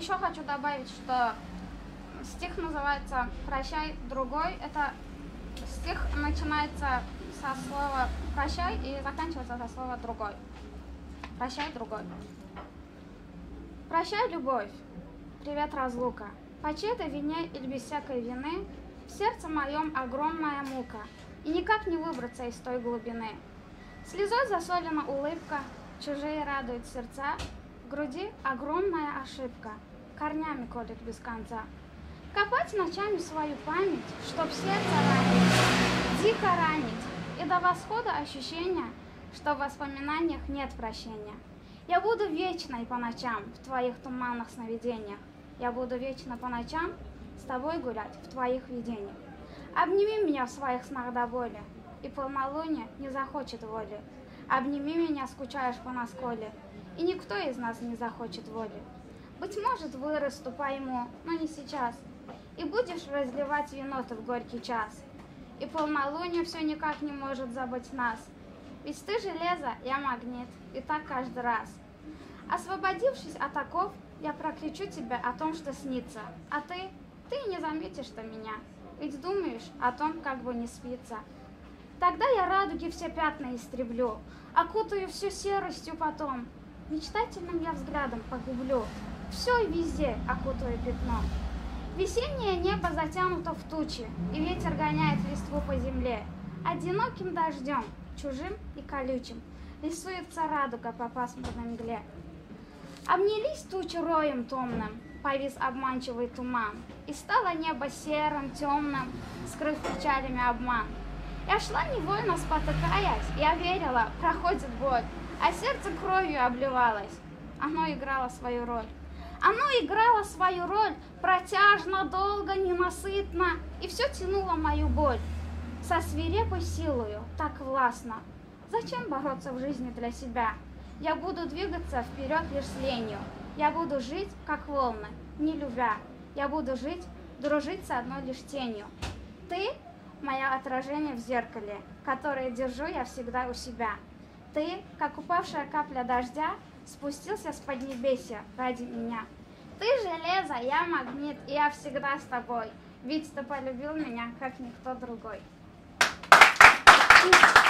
еще хочу добавить, что стих называется «Прощай, другой». Это стих начинается со слова «прощай» и заканчивается со слова «другой». Прощай, другой. Прощай, любовь. Привет, разлука. По чьей-то вине или без всякой вины в сердце моем огромная мука, и никак не выбраться из той глубины. Слезой засолена улыбка, чужие радуют сердца, в груди огромная ошибка, корнями колет без конца. Копать ночами свою память, чтоб сердце ранить, дико ранить, и до восхода ощущения, что в воспоминаниях нет прощения. Я буду вечной по ночам в твоих туманных сновидениях. Я буду вечно по ночам с тобой гулять в твоих видениях. Обними меня в своих снах до боли, и полнолуние не захочет воли. Обними меня, скучаешь по насколе, и никто из нас не захочет воли. Быть может, вырасту, пойму, но не сейчас, и будешь разливать вино ты в горький час. И полнолуние все никак не может забыть нас, ведь ты железо, я магнит, и так каждый раз. Освободившись от оков, я прокричу тебе о том, что снится, а ты не заметишь-то меня, ведь думаешь о том, как бы не спится. Тогда я радуги все пятна истреблю, окутаю все серостью потом, мечтательным я взглядом погублю, все и везде окутаю пятном. Весеннее небо затянуто в тучи, и ветер гоняет листву по земле. Одиноким дождем, чужим и колючим, рисуется радуга по пасмурной мгле. Обнялись тучи роем томным, повис обманчивый туман, и стало небо серым, темным, скрыв печалями обман. Я шла невольно спотыкаясь, я верила, проходит боль, а сердце кровью обливалось. Оно играло свою роль. Оно играло свою роль протяжно, долго, ненасытно, и все тянуло мою боль. Со свирепой силою, так властно. Зачем бороться в жизни для себя? Я буду двигаться вперед лишь с ленью. Я буду жить, как волны, не любя. Я буду жить, дружить с одной лишь тенью. Ты — мое отражение в зеркале, которое держу я всегда у себя. Ты, как упавшая капля дождя, спустился с поднебесья ради меня. Ты железо, я магнит, и я всегда с тобой, ведь ты полюбил меня, как никто другой.